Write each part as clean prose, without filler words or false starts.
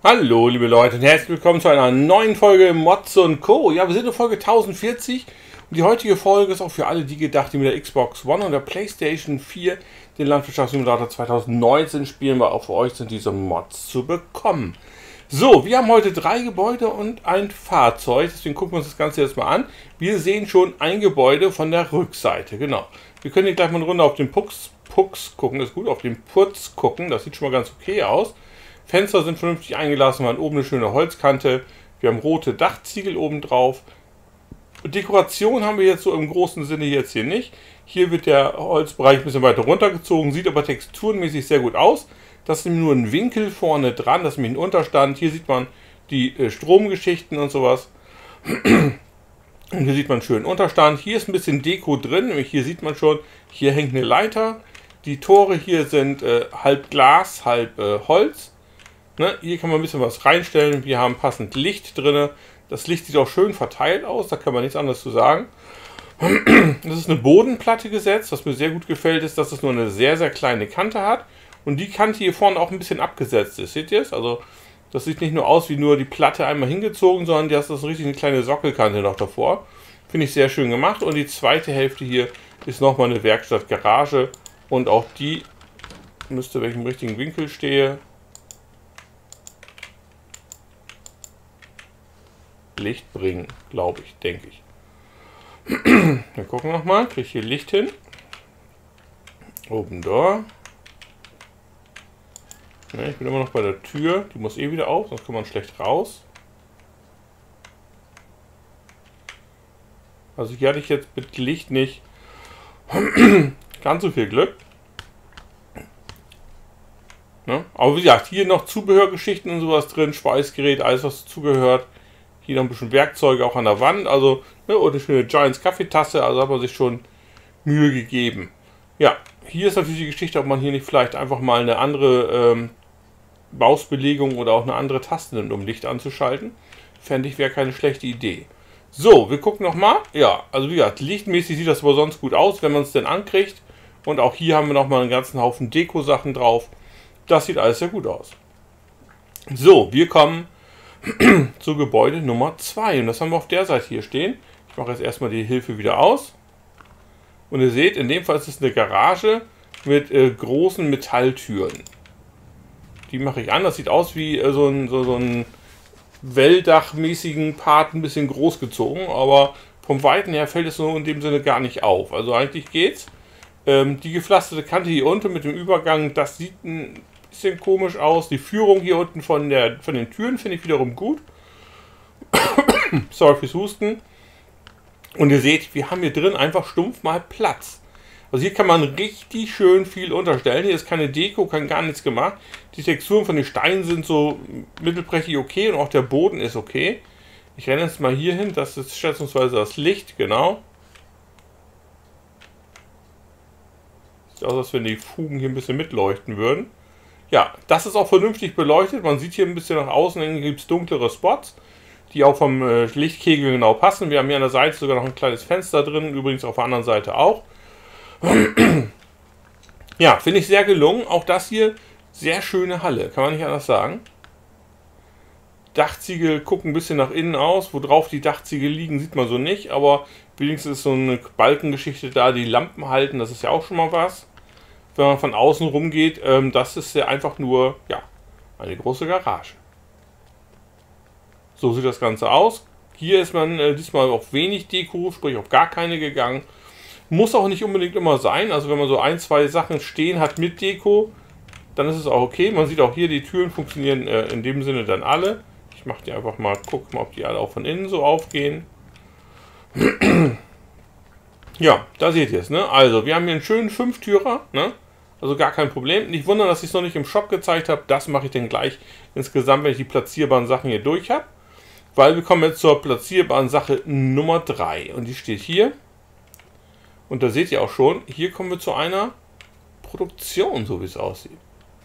Hallo liebe Leute und herzlich willkommen zu einer neuen Folge Mods und Co. Ja, wir sind in Folge 1040 und die heutige Folge ist auch für alle die gedacht, die mit der Xbox One und der PlayStation 4 den Landwirtschaftssimulator 2019 spielen, weil auch für euch sind diese Mods zu bekommen. So, wir haben heute 3 Gebäude und ein Fahrzeug, deswegen gucken wir uns das Ganze jetzt mal an. Wir sehen schon ein Gebäude von der Rückseite, genau. Wir können hier gleich mal eine Runde auf den Putz gucken, ist gut, auf den Putz gucken, das sieht schon mal ganz okay aus. Fenster sind vernünftig eingelassen, wir haben oben eine schöne Holzkante, wir haben rote Dachziegel oben drauf. Dekoration haben wir jetzt so im großen Sinne jetzt hier nicht. Hier wird der Holzbereich ein bisschen weiter runtergezogen, sieht aber texturenmäßig sehr gut aus. Das ist nur ein Winkel vorne dran, das ist nämlich ein Unterstand. Hier sieht man die Stromgeschichten und sowas. Und hier sieht man schön Unterstand. Hier ist ein bisschen Deko drin, nämlich hier sieht man schon, hier hängt eine Leiter. Die Tore hier sind halb Glas, halb Holz. Ne, hier kann man ein bisschen was reinstellen. Wir haben passend Licht drin. Das Licht sieht auch schön verteilt aus, da kann man nichts anderes zu sagen. Das ist eine Bodenplatte gesetzt. Was mir sehr gut gefällt, ist, dass es nur eine sehr, sehr kleine Kante hat. Und die Kante hier vorne auch ein bisschen abgesetzt ist. Seht ihr es? Also das sieht nicht nur aus wie nur die Platte einmal hingezogen, sondern das ist richtig eine kleine Sockelkante noch davor. Finde ich sehr schön gemacht. Und die zweite Hälfte hier ist nochmal eine Werkstattgarage. Und auch die müsste, wenn ich im richtigen Winkel stehe, Licht bringen, glaube ich, denke ich. Wir gucken nochmal, kriege ich hier Licht hin. Oben da. Ne, ich bin immer noch bei der Tür, die muss eh wieder auf, sonst kommt man schlecht raus. Also hier hatte ich jetzt mit Licht nicht ganz so viel Glück. Ne? Aber wie gesagt, hier noch Zubehörgeschichten und sowas drin, Schweißgerät, alles was zugehört. Hier noch ein bisschen Werkzeuge auch an der Wand, also ne, und eine schöne Giants Kaffeetasse, also hat man sich schon Mühe gegeben. Ja, hier ist natürlich die Geschichte, ob man hier nicht vielleicht einfach mal eine andere Mausbelegung oder auch eine andere Taste nimmt, um Licht anzuschalten. Fände ich, wäre keine schlechte Idee. So, wir gucken nochmal. Ja, also wie gesagt, lichtmäßig sieht das aber sonst gut aus, wenn man es denn ankriegt. Und auch hier haben wir nochmal einen ganzen Haufen Deko-Sachen drauf. Das sieht alles sehr gut aus. So, wir kommen zu Gebäude Nummer 2. Und das haben wir auf der Seite hier stehen. Ich mache jetzt erstmal die Hilfe wieder aus. Und ihr seht, in dem Fall ist es eine Garage mit großen Metalltüren. Die mache ich an. Das sieht aus wie so ein Welldachmäßigen Part, ein bisschen groß gezogen. Aber vom Weiten her fällt es so in dem Sinne gar nicht auf. Also eigentlich geht's. Die gepflasterte Kante hier unten mit dem Übergang, das sieht ein bisschen komisch aus. Die Führung hier unten von den Türen finde ich wiederum gut. Sorry fürs Husten. Und ihr seht, wir haben hier drin einfach stumpf mal Platz. Also hier kann man richtig schön viel unterstellen. Hier ist keine Deko, kann gar nichts gemacht. Die Texturen von den Steinen sind so mittelprächtig okay und auch der Boden ist okay. Ich renne jetzt mal hier hin, das ist schätzungsweise das Licht, genau. Sieht aus, als wenn die Fugen hier ein bisschen mitleuchten würden. Ja, das ist auch vernünftig beleuchtet. Man sieht hier ein bisschen nach außen, dann gibt es dunklere Spots, die auch vom Lichtkegel genau passen. Wir haben hier an der Seite sogar noch ein kleines Fenster drin, übrigens auf der anderen Seite auch. Ja, finde ich sehr gelungen. Auch das hier, sehr schöne Halle, kann man nicht anders sagen. Dachziegel gucken ein bisschen nach innen aus. Wo drauf die Dachziegel liegen, sieht man so nicht, aber wenigstens ist so eine Balkengeschichte da, die Lampen halten, das ist ja auch schon mal was. Wenn man von außen rumgeht, das ist ja einfach nur, ja, eine große Garage. So sieht das Ganze aus. Hier ist man diesmal auf wenig Deko, sprich auf gar keine gegangen. Muss auch nicht unbedingt immer sein. Also wenn man so ein, zwei Sachen stehen hat mit Deko, dann ist es auch okay. Man sieht auch hier, die Türen funktionieren in dem Sinne dann alle. Ich mache die einfach mal, guck mal, ob die alle auch von innen so aufgehen. Ja, da seht ihr es, ne? Also, wir haben hier einen schönen 5-Türer, ne? Also gar kein Problem. Nicht wundern, dass ich es noch nicht im Shop gezeigt habe. Das mache ich dann gleich insgesamt, wenn ich die platzierbaren Sachen hier durch habe. Weil wir kommen jetzt zur platzierbaren Sache Nummer 3. Und die steht hier. Und da seht ihr auch schon, hier kommen wir zu einer Produktion, so wie es aussieht.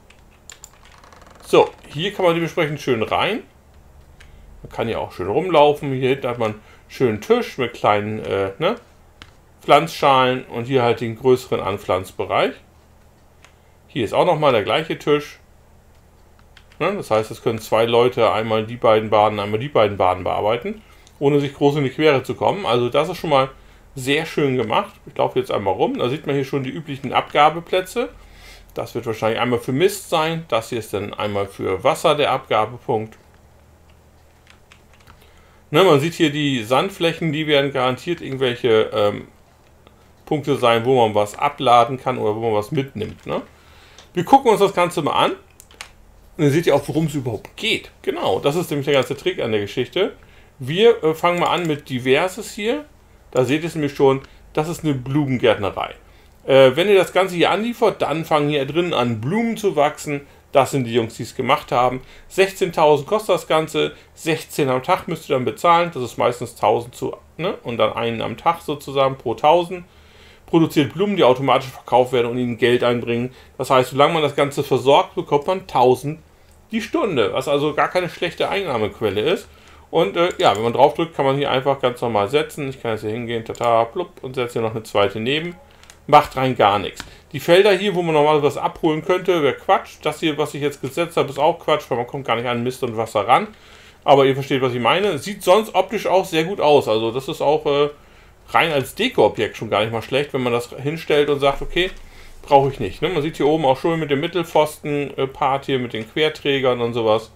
So, hier kann man dementsprechend schön rein. Man kann ja auch schön rumlaufen. Hier hinten hat man einen schönen Tisch mit kleinen Pflanzschalen und hier halt den größeren Anpflanzbereich. Hier ist auch nochmal der gleiche Tisch. Ne? Das heißt, es können 2 Leute einmal die beiden Bahnen bearbeiten, ohne sich groß in die Quere zu kommen. Also das ist schon mal sehr schön gemacht. Ich laufe jetzt einmal rum. Da sieht man hier schon die üblichen Abgabeplätze. Das wird wahrscheinlich einmal für Mist sein. Das hier ist dann einmal für Wasser der Abgabepunkt. Ne, man sieht hier die Sandflächen, die werden garantiert irgendwelche Punkte sein, wo man was abladen kann oder wo man was mitnimmt. Ne? Wir gucken uns das Ganze mal an. Und dann seht ihr auch, worum es überhaupt geht. Genau, das ist nämlich der ganze Trick an der Geschichte. Wir fangen mal an mit Diverses hier. Da seht ihr es nämlich schon, das ist eine Blumengärtnerei. Wenn ihr das Ganze hier anliefert, dann fangen hier drinnen an Blumen zu wachsen. Das sind die Jungs, die es gemacht haben. 16.000 kostet das Ganze. 16 am Tag müsst ihr dann bezahlen. Das ist meistens 1000 und dann einen am Tag sozusagen pro 1000. Produziert Blumen, die automatisch verkauft werden und ihnen Geld einbringen. Das heißt, solange man das Ganze versorgt, bekommt man 1000 die Stunde, was also gar keine schlechte Einnahmequelle ist. Und ja, wenn man drauf drückt, kann man hier einfach ganz normal setzen. Ich kann jetzt hier hingehen, tata, plupp, und setze hier noch eine zweite neben. Macht rein gar nichts. Die Felder hier, wo man normal was abholen könnte, wäre Quatsch. Das hier, was ich jetzt gesetzt habe, ist auch Quatsch, weil man kommt gar nicht an Mist und Wasser ran. Aber ihr versteht, was ich meine. Sieht sonst optisch auch sehr gut aus. Also das ist auch rein als Deko-Objekt schon gar nicht mal schlecht, wenn man das hinstellt und sagt, okay, brauche ich nicht. Ne? Man sieht hier oben auch schon mit dem Mittelpfosten-Part hier, mit den Querträgern und sowas.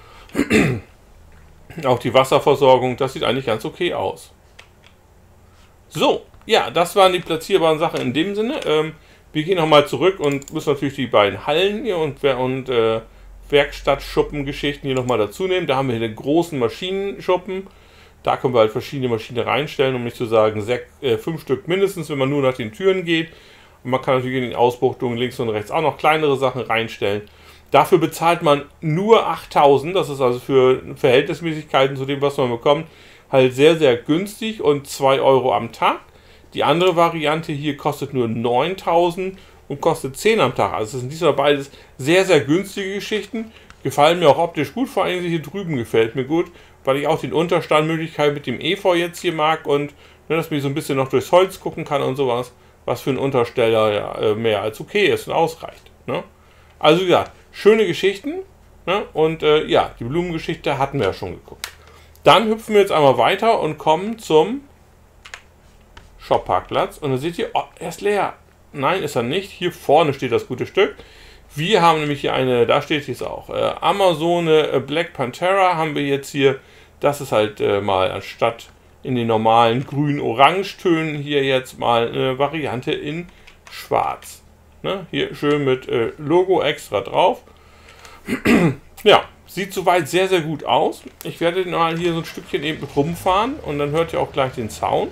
Auch die Wasserversorgung, das sieht eigentlich ganz okay aus. So, ja, das waren die platzierbaren Sachen in dem Sinne. Wir gehen nochmal zurück und müssen natürlich die beiden Hallen hier und Werkstattschuppen-Geschichten hier nochmal dazu nehmen. Da haben wir hier den großen Maschinenschuppen. Da können wir halt verschiedene Maschinen reinstellen, um nicht zu sagen 5 Stück mindestens, wenn man nur nach den Türen geht. Und man kann natürlich in den Ausbuchtungen links und rechts auch noch kleinere Sachen reinstellen. Dafür bezahlt man nur 8.000. Das ist also für Verhältnismäßigkeiten zu dem, was man bekommt, halt sehr, sehr günstig und 2 Euro am Tag. Die andere Variante hier kostet nur 9.000 und kostet 10 am Tag. Also das sind diesmal beides sehr, sehr günstige Geschichten. Gefallen mir auch optisch gut, vor allem hier drüben gefällt mir gut, weil ich auch den Unterstandmöglichkeit mit dem Efeu jetzt hier mag und dass man so ein bisschen noch durchs Holz gucken kann und sowas, was für einen Untersteller ja, mehr als okay ist und ausreicht. Ne? Also ja, schöne Geschichten, ne? Und ja, die Blumengeschichte hatten wir ja schon geguckt. Dann hüpfen wir jetzt einmal weiter und kommen zum Shop-Parkplatz. Und dann seht ihr, oh, er ist leer. Nein, ist er nicht. Hier vorne steht das gute Stück. Wir haben nämlich hier eine, da steht es auch, Amazone Black Panthera haben wir jetzt hier. Das ist halt mal anstatt in den normalen grün-orange-Tönen hier jetzt mal eine Variante in schwarz. Ne? Hier schön mit Logo extra drauf. Ja, sieht soweit sehr, sehr gut aus. Ich werde mal hier so ein Stückchen eben rumfahren und dann hört ihr auch gleich den Sound.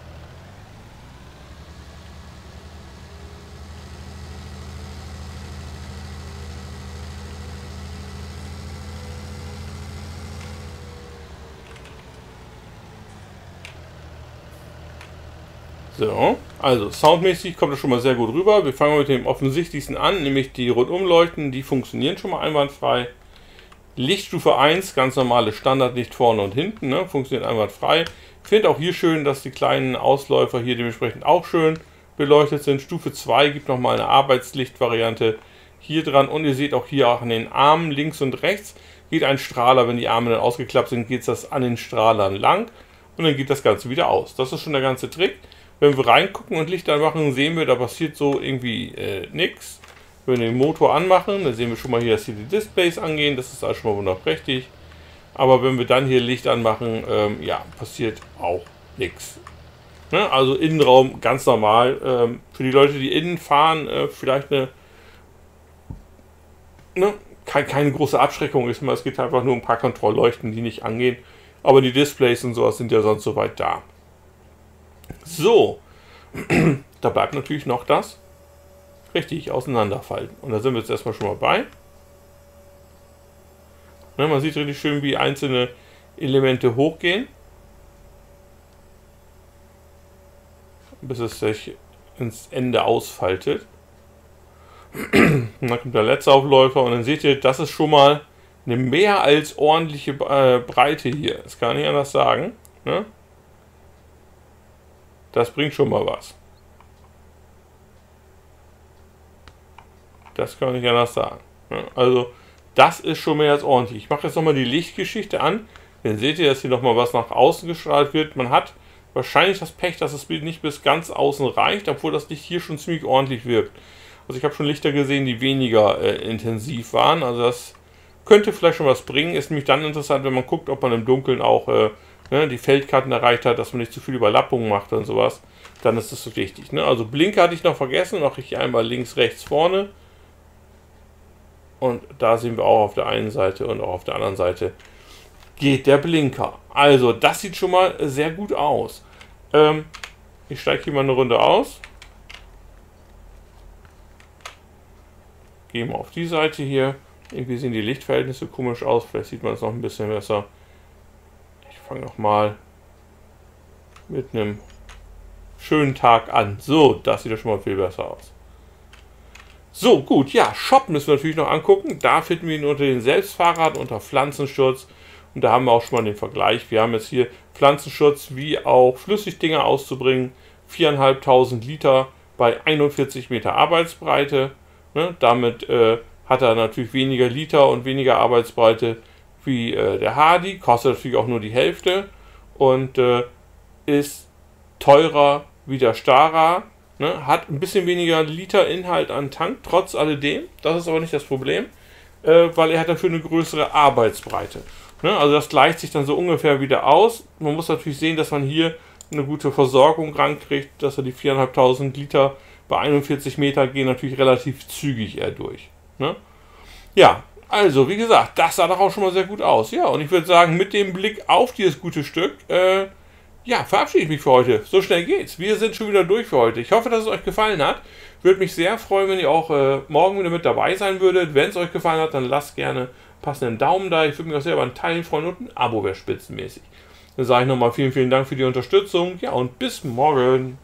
So, also soundmäßig kommt das schon mal sehr gut rüber. Wir fangen mit dem offensichtlichsten an, nämlich die Rundumleuchten, die funktionieren schon mal einwandfrei. Lichtstufe 1, ganz normales Standardlicht vorne und hinten, ne, funktioniert einwandfrei. Ich finde auch hier schön, dass die kleinen Ausläufer hier dementsprechend auch schön beleuchtet sind. Stufe 2 gibt nochmal eine Arbeitslichtvariante hier dran und ihr seht auch hier an den Armen links und rechts geht ein Strahler, wenn die Arme dann ausgeklappt sind, geht das an den Strahlern lang und dann geht das Ganze wieder aus. Das ist schon der ganze Trick. Wenn wir reingucken und Licht anmachen, sehen wir, da passiert so irgendwie nichts. Wenn wir den Motor anmachen, dann sehen wir schon mal hier, dass hier die Displays angehen. Das ist also schon mal wunderprächtig. Aber wenn wir dann hier Licht anmachen, ja, passiert auch nichts. Ne? Also Innenraum ganz normal. Für die Leute, die innen fahren, vielleicht eine keine große Abschreckung ist. Es geht einfach nur ein paar Kontrollleuchten, die nicht angehen. Aber die Displays und sowas sind ja sonst soweit da. So, da bleibt natürlich noch das richtig auseinanderfalten. Und da sind wir jetzt erstmal schon mal bei. Ne, man sieht richtig schön, wie einzelne Elemente hochgehen, bis es sich ins Ende ausfaltet. Und dann kommt der letzte Aufläufer und dann seht ihr, das ist schon mal eine mehr als ordentliche Breite hier. Das kann ich nicht anders sagen. Ne? Das bringt schon mal was. Das kann ich anders sagen. Also Das ist schon mehr als ordentlich. Ich mache jetzt nochmal die Lichtgeschichte an. Dann seht ihr, dass hier nochmal was nach außen gestrahlt wird. Man hat wahrscheinlich das Pech, dass das Bild nicht bis ganz außen reicht, obwohl das Licht hier schon ziemlich ordentlich wirkt. Also ich habe schon Lichter gesehen, die weniger intensiv waren. Also das könnte vielleicht schon was bringen. Ist nämlich dann interessant, wenn man guckt, ob man im Dunkeln auch die Feldkarten erreicht hat, dass man nicht zu viel Überlappung macht und sowas. Dann ist das so wichtig. Ne? Also Blinker hatte ich noch vergessen. Mache ich hier einmal links, rechts, vorne. Und da sehen wir auch auf der einen Seite und auch auf der anderen Seite geht der Blinker. Also das sieht schon mal sehr gut aus. Ich steige hier mal eine Runde aus. Gehe mal auf die Seite hier. Irgendwie sehen die Lichtverhältnisse komisch aus. Vielleicht sieht man es noch ein bisschen besser. Ich fange nochmal mit einem schönen Tag an. So, das sieht ja schon mal viel besser aus. So, gut, ja, Shop müssen wir natürlich noch angucken. Da finden wir ihn unter den Selbstfahrrad, unter Pflanzenschutz. Und da haben wir auch schon mal den Vergleich. Wir haben jetzt hier Pflanzenschutz wie auch Flüssigdinger auszubringen. 4.500 Liter bei 41 Meter Arbeitsbreite. Ne, damit hat er natürlich weniger Liter und weniger Arbeitsbreite wie der Hardy. Kostet natürlich auch nur die Hälfte. Und ist teurer wie der Stara. Ne, hat ein bisschen weniger Liter Inhalt an Tank, trotz alledem. Das ist aber nicht das Problem, weil er hat dafür eine größere Arbeitsbreite. Ne, also das gleicht sich dann so ungefähr wieder aus. Man muss natürlich sehen, dass man hier eine gute Versorgung rankriegt, dass er die 4.500 Liter bei 41 Meter gehen natürlich relativ zügig eher durch. Ne? Ja, also wie gesagt, das sah doch auch schon mal sehr gut aus. Ja, und ich würde sagen, mit dem Blick auf dieses gute Stück, ja, verabschiede ich mich für heute. So schnell geht's. Wir sind schon wieder durch für heute. Ich hoffe, dass es euch gefallen hat. Würde mich sehr freuen, wenn ihr auch morgen wieder mit dabei sein würdet. Wenn es euch gefallen hat, dann lasst gerne passenden Daumen da. Ich würde mich auch selber einen Teilen freuen und ein Abo wäre spitzenmäßig. Dann sage ich nochmal vielen, vielen Dank für die Unterstützung. Ja, und bis morgen.